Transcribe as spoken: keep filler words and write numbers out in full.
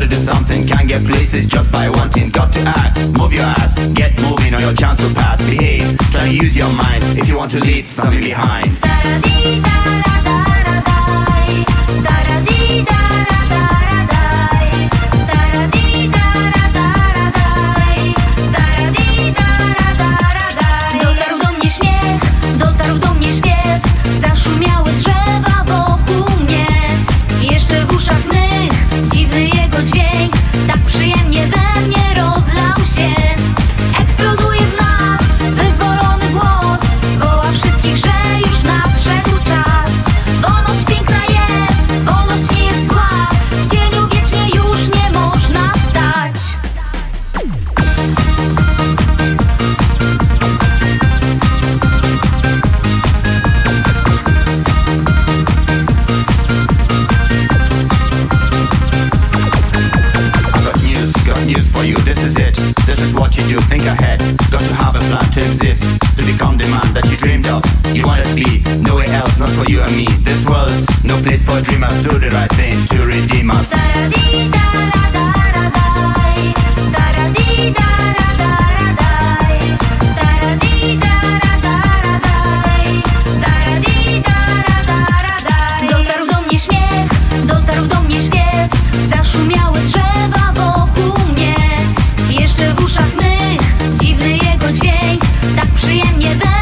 Gotta do something, can't get places just by wanting. Got to act, move your ass, get moving or your chance will pass. Behave, try to use your mind if you want to leave something behind. Dotarł do mnie śmiech, dotarł do mnie śpiew, zaszumiały drzewa wokół mnie. Jeszcze w uszach mych dziwny jego dźwięk, tak przyjemnie we mnie rozlał się. Eksploduje w nas wyzwolony głos, woła wszystkich, że już nadszedł czas. Wolność piękna jest, wolność nie jest zła, w cieniu wiecznie już nie można stać. Got news, got news for you, this is it. This is what you do, think ahead. Got to have a plan to exist, to become the man that you dreamed of. You wanted to be nowhere else, not for you and me. This world's no place for dreamers. Do the right thing to redeem us. Dotarł do mnie śmiech, dotarł do mnie śpiew, zaszumiały drzewa wokół mnie. Jeszcze w uszach mych dziwny jego dźwięk, tak przyjemnie we